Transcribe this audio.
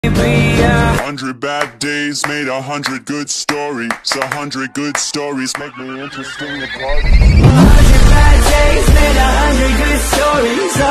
100 bad days made 100 good stories. 100 good stories make me interesting to party. 100 bad days made 100 good stories.